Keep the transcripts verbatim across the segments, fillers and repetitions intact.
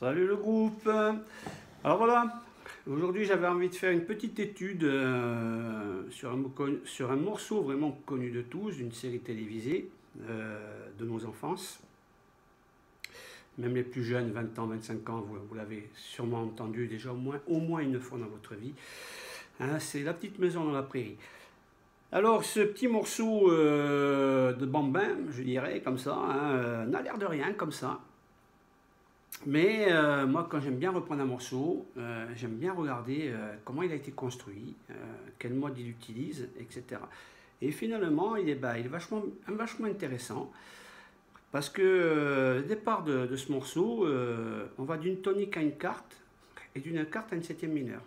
Salut le groupe. Alors voilà, aujourd'hui j'avais envie de faire une petite étude euh, sur, un, sur un morceau vraiment connu de tous, d'une série télévisée euh, de nos enfances. Même les plus jeunes, vingt ans, vingt-cinq ans, vous, vous l'avez sûrement entendu déjà au moins, au moins une fois dans votre vie. Hein, c'est La Petite Maison dans la Prairie. Alors ce petit morceau euh, de bambin, je dirais comme ça, hein, euh, n'a l'air de rien comme ça. Mais euh, moi, quand j'aime bien reprendre un morceau, euh, j'aime bien regarder euh, comment il a été construit, euh, quel mode il utilise, et cetera. Et finalement, il est, bah, il est vachement, vachement intéressant parce que euh, le départ de, de ce morceau, euh, on va d'une tonique à une quarte et d'une quarte à une septième mineure.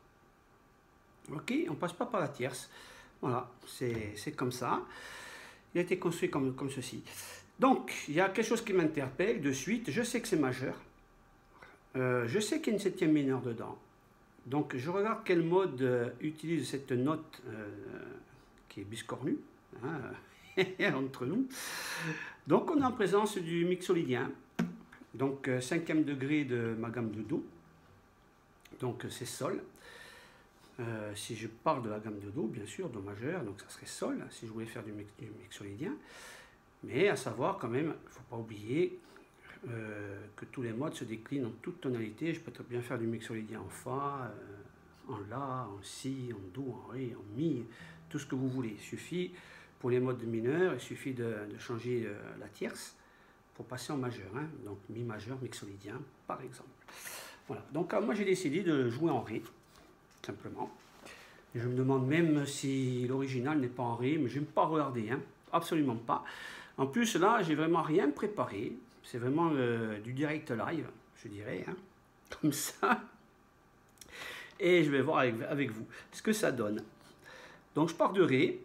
Ok, on passe pas par la tierce. Voilà, c'est comme ça. Il a été construit comme, comme ceci. Donc, il y a quelque chose qui m'interpelle de suite. Je sais que c'est majeur. Euh, je sais qu'il y a une septième mineure dedans. Donc, je regarde quel mode euh, utilise cette note euh, qui est biscornue, hein, entre nous. Donc, on est en présence du mixolydien. Donc, euh, cinquième degré de ma gamme de Do. Donc, c'est Sol. Euh, si je parle de la gamme de Do, bien sûr, Do majeur, donc ça serait Sol, si je voulais faire du, mix, du mixolydien. Mais à savoir quand même, il ne faut pas oublier euh, que tous les modes se déclinent en toutes tonalités. Je peux très bien faire du mixolydien en Fa, euh, en La, en Si, en Do, en Ré, en Mi, tout ce que vous voulez. Il suffit, pour les modes mineurs, il suffit de, de changer euh, la tierce pour passer en majeur. Hein. Donc Mi majeur, mixolydien, par exemple. Voilà. Donc euh, moi j'ai décidé de jouer en Ré, simplement. Et je me demande même si l'original n'est pas en Ré, mais je n'aime pas regarder, hein. Absolument pas. En plus, là, j'ai vraiment rien préparé. C'est vraiment euh, du direct live, je dirais, hein, comme ça. Et je vais voir avec, avec vous ce que ça donne. Donc, je pars de Ré.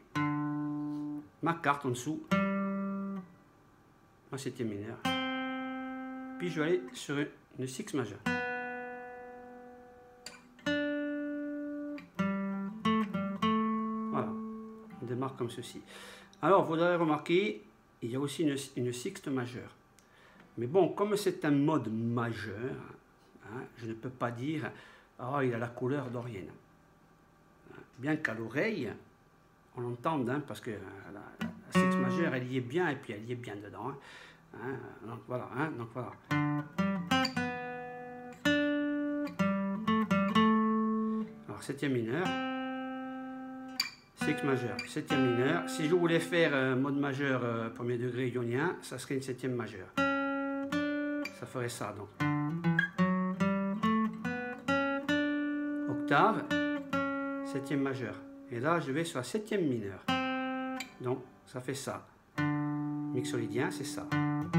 Ma carte en dessous. Ma septième mineure. Puis, je vais aller sur une six majeure. Voilà. On démarre comme ceci. Alors, vous avez remarqué, il y a aussi une, une sixte majeure. Mais bon, comme c'est un mode majeur, hein, je ne peux pas dire « Ah, oh, il a la couleur dorienne ». Bien qu'à l'oreille, on l'entende, hein, parce que la, la, la sixte majeure, elle y est bien, et puis elle y est bien dedans. Hein. Hein, donc voilà, hein, donc voilà. Alors, septième mineur. six majeur, septième mineur. Si je voulais faire euh, mode majeur euh, premier degré ionien, ça serait une septième majeure. Ça ferait ça donc. Octave, septième majeur. Et là, je vais sur la septième mineure. Donc, ça fait ça. Mixolydien, c'est ça.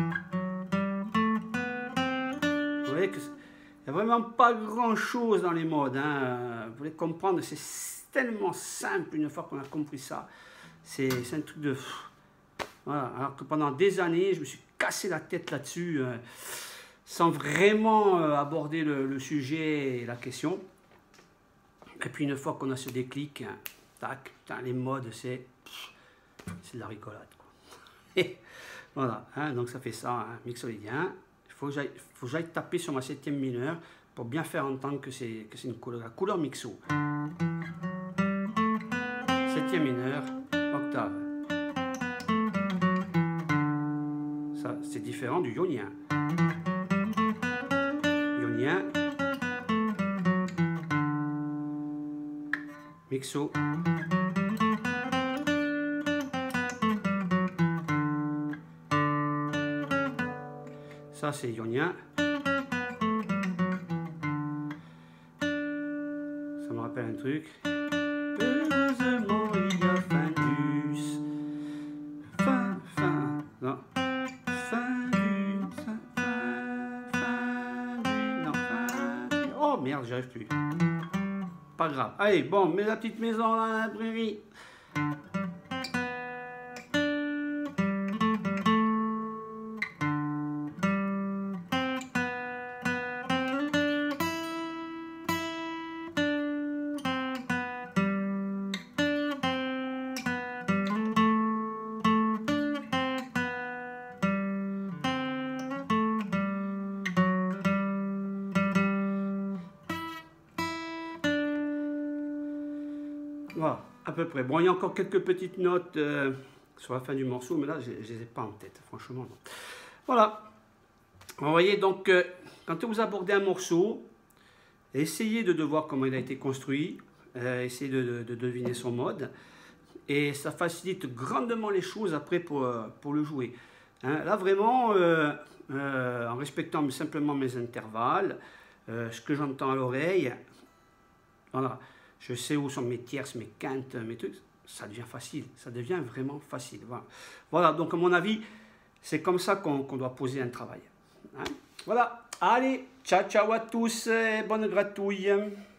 Vous voyez qu'il n'y a vraiment pas grand chose dans les modes. Hein. Vous voulez comprendre, c'est tellement simple une fois qu'on a compris ça. C'est un truc de... Voilà. Alors que pendant des années, je me suis cassé la tête là-dessus, euh, sans vraiment euh, aborder le, le sujet et la question. Et puis une fois qu'on a ce déclic, hein, tac, putain, les modes, c'est c'est de la rigolade. Quoi. Voilà, hein, donc ça fait ça, hein, mixolydien. Il faut que j'aille taper sur ma septième mineure pour bien faire entendre que c'est une couleur, la couleur mixo. Septième mineur, octave. Ça, c'est différent du ionien. Ionien, mixo. Ça, c'est ionien. Ça me rappelle un truc. Heureusement, il y a fin du... Fin, fin, non. Fin du... Fin, fin du... Non, fin du... Oh, merde, j'y arrive plus. Pas grave. Allez, bon, mets la petite maison dans la prairie. Voilà, à peu près. Bon, il y a encore quelques petites notes euh, sur la fin du morceau, mais là, je ne les ai pas en tête, franchement. Non. Voilà. Vous voyez, donc, euh, quand vous abordez un morceau, essayez de, de voir comment il a été construit, euh, essayez de, de, de deviner son mode, et ça facilite grandement les choses après pour, pour le jouer. Hein, là, vraiment, euh, euh, en respectant simplement mes intervalles, euh, ce que j'entends à l'oreille, voilà, je sais où sont mes tierces, mes quintes, mes trucs, ça devient facile, ça devient vraiment facile. Voilà, voilà, donc à mon avis, c'est comme ça qu'on qu'on doit poser un travail. Hein. Voilà, allez, ciao ciao à tous et bonne gratouille.